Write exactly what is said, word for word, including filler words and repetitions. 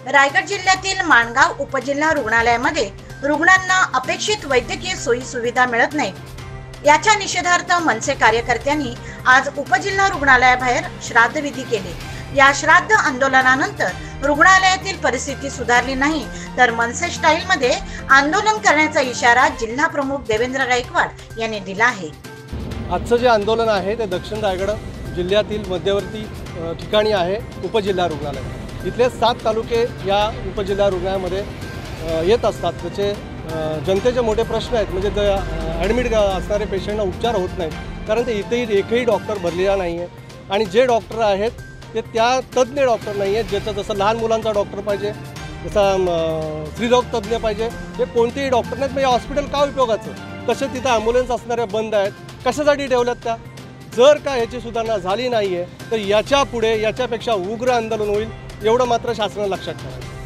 रायगड जिल्ह्यातील माणगाव उपजिल्हा रुग्णालयामध्ये रुग्णांना अपेक्षित वैद्यकीय सोयी सुविधा मिळत नाही। याच्या निषेधार्थ मनसे कार्यकर्त्यांनी आज उपजिल्हा रुग्णालयाबाहेर श्राद्धविधी केले। या श्राद्ध आंदोलनानंतर रुग्णालयातील परिस्थिती सुधारली नाही तर मनसे स्टाईल मध्ये आंदोलन करण्याचा इशारा जिल्हा प्रमुख देवेंद्र गायकवाड यांनी दिला आहे। आजचं जे आंदोलन आहे ते दक्षिण रायगड जिल्ह्यातील मध्यवर्ती ठिकाणी आहे उपजिल्हा रुग्णालय। इथले सात तालुके या उपजिल्हा रुग्णालयामध्ये येत असतात। त्याचे जनतेचे मोठे प्रश्न आहेत, म्हणजे ॲडमिट असणारे पेशंटना उपचार होत नाहीत कारण ते इथेही एकही डॉक्टर भरलेला नाही आहे आणि जे डॉक्टर आहेत ते त्या तज्ज्ञ डॉक्टर नाही आहेत। ज्याचं जसं लहान मुलांचा डॉक्टर पाहिजे, जसं स्त्रीरोग तज्ज्ञ पाहिजे, हे कोणतेही डॉक्टर नाहीत। म्हणजे हॉस्पिटल का उपयोगाचं? कसे तिथं ॲम्ब्युलन्स असणाऱ्या बंद आहेत, कशासाठी ठेवल्यात त्या? जर का याची सुधारणा झाली नाही आहे तर याच्या पुढे याच्यापेक्षा उग्र आंदोलन होईल, एवढं मात्र शासनाला लक्षात ठेवायचं।